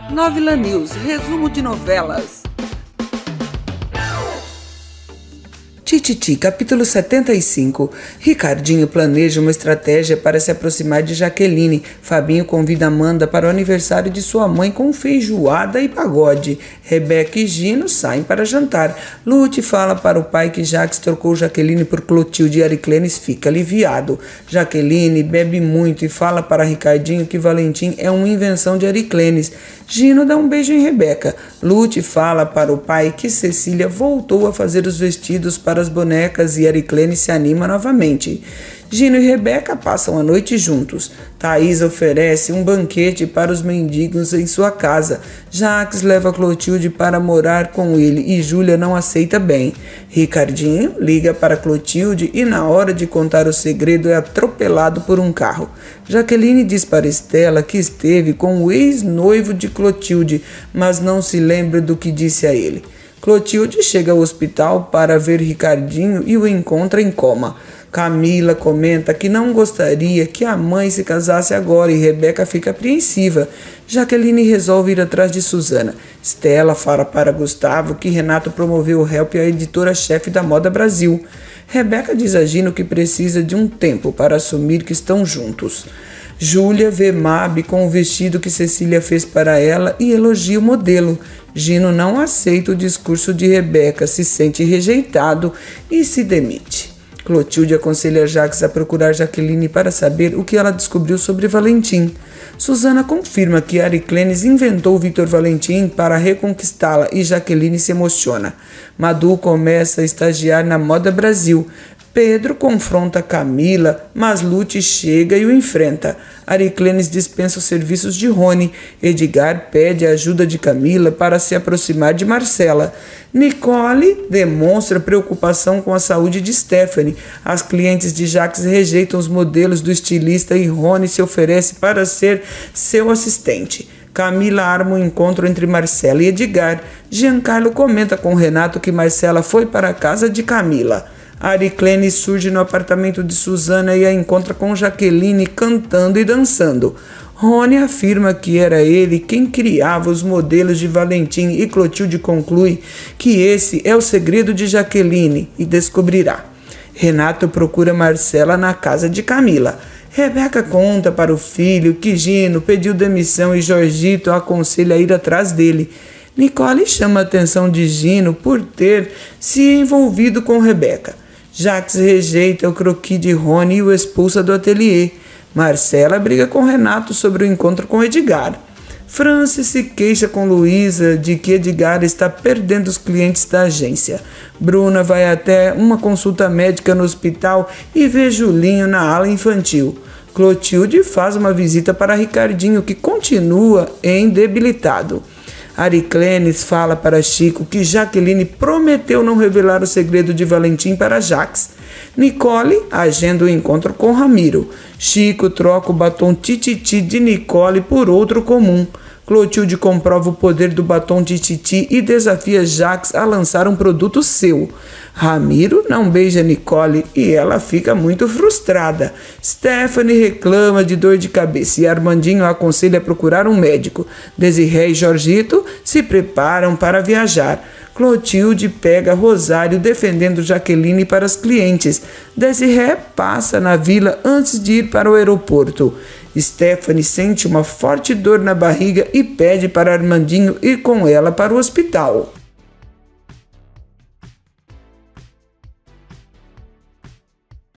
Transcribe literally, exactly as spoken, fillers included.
Novela News, resumo de novelas. Tititi, capítulo setenta e cinco. Ricardinho planeja uma estratégia para se aproximar de Jaqueline. Fabinho convida Amanda para o aniversário de sua mãe com feijoada e pagode. Rebeca e Gino saem para jantar. Lute fala para o pai que Jax trocou Jaqueline por Clotilde e Ariclenes fica aliviado. Jaqueline bebe muito e fala para Ricardinho que Valentim é uma invenção de Ariclenes. Gino dá um beijo em Rebeca. Lute fala para o pai que Cecília voltou a fazer os vestidos para as bonecas e Ariclenes se anima novamente. Gino e Rebeca passam a noite juntos. Thaís oferece um banquete para os mendigos em sua casa. Jax leva Clotilde para morar com ele e Júlia não aceita bem. Ricardinho liga para Clotilde e na hora de contar o segredo é atropelado por um carro. Jaqueline diz para Estela que esteve com o ex-noivo de Clotilde, mas não se lembra do que disse a ele. Clotilde chega ao hospital para ver Ricardinho e o encontra em coma. Camila comenta que não gostaria que a mãe se casasse agora e Rebeca fica apreensiva. Jaqueline resolve ir atrás de Suzana. Estela fala para Gustavo que Renato promoveu o Help à editora-chefe da Moda Brasil. Rebeca diz a Gino que precisa de um tempo para assumir que estão juntos. Júlia vê Mabi com o vestido que Cecília fez para ela e elogia o modelo. Gino não aceita o discurso de Rebeca, se sente rejeitado e se demite. Clotilde aconselha Jax a procurar Jaqueline para saber o que ela descobriu sobre Valentim. Suzana confirma que Ariclenes inventou Victor Valentim para reconquistá-la e Jaqueline se emociona. Madu começa a estagiar na Moda Brasil. Pedro confronta Camila, mas Lute chega e o enfrenta. Ariclenes dispensa os serviços de Rony. Edgar pede a ajuda de Camila para se aproximar de Marcela. Nicole demonstra preocupação com a saúde de Stephanie. As clientes de Jax rejeitam os modelos do estilista e Rony se oferece para ser seu assistente. Camila arma um encontro entre Marcela e Edgar. Giancarlo comenta com Renato que Marcela foi para a casa de Camila. Ariclenes surge no apartamento de Suzana e a encontra com Jaqueline cantando e dançando. Rony afirma que era ele quem criava os modelos de Valentim e Clotilde conclui que esse é o segredo de Jaqueline e descobrirá. Renato procura Marcela na casa de Camila. Rebeca conta para o filho que Gino pediu demissão e Jorgito aconselha a ir atrás dele. Nicole chama a atenção de Gino por ter se envolvido com Rebeca. Jax rejeita o croquis de Rony e o expulsa do ateliê. Marcela briga com Renato sobre o encontro com Edgar. Francis se queixa com Luísa de que Edgar está perdendo os clientes da agência. Bruna vai até uma consulta médica no hospital e vê Julinho na ala infantil. Clotilde faz uma visita para Ricardinho, que continua debilitado. Ariclenes fala para Chico que Jaqueline prometeu não revelar o segredo de Valentim para Jax. Nicole agenda o encontro com Ramiro. Chico troca o batom Tititi de Nicole por outro comum. Clotilde comprova o poder do batom Tititi e desafia Jax a lançar um produto seu. Ramiro não beija Nicole e ela fica muito frustrada. Stephanie reclama de dor de cabeça e Armandinho a aconselha a procurar um médico. Desiré e Jorgito se preparam para viajar. Clotilde pega Rosário defendendo Jaqueline para as clientes. Desiré passa na vila antes de ir para o aeroporto. Stephanie sente uma forte dor na barriga e pede para Armandinho ir com ela para o hospital.